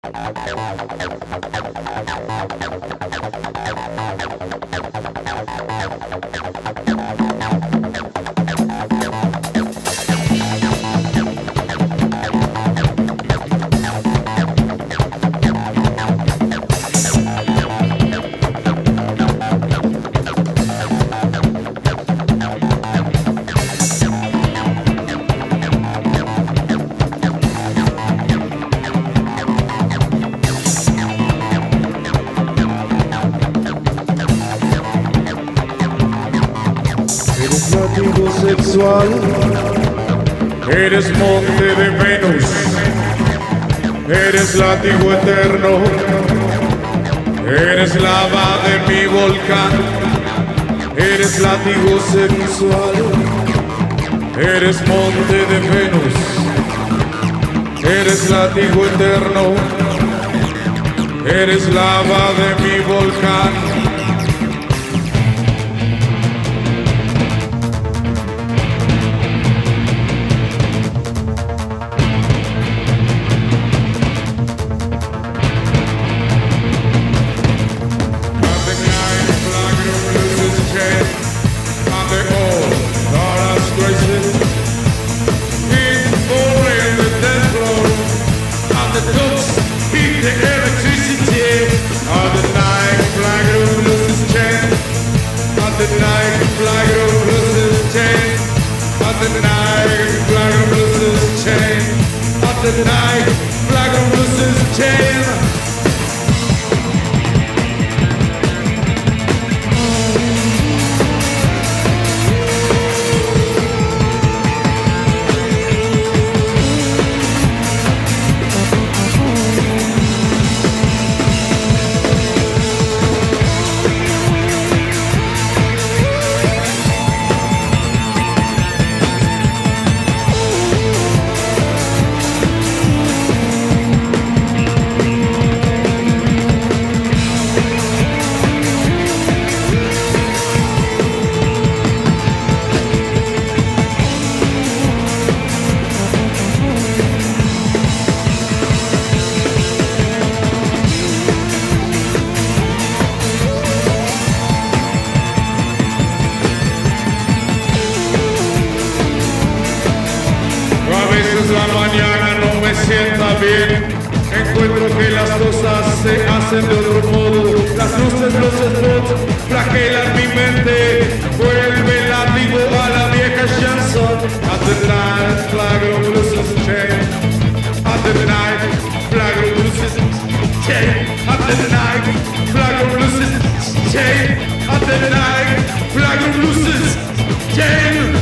Sexual, eres monte de Venus, eres látigo eterno, eres lava de mi volcán, eres látigo sexual, eres monte de Venus, eres látigo eterno, eres lava de mi volcán. Tonight, Flagrum loses chain. La mañana no me sienta bien, encuentro que las cosas se hacen de otro modo, las luces, los spots flagelan mi mente, vuelve látigo a la vieja chanson. At the night, Flagrum loses chain. At the night, Flagrum loses chain. At the night, Flagrum loses chain. At the night, Flagrum loses chain.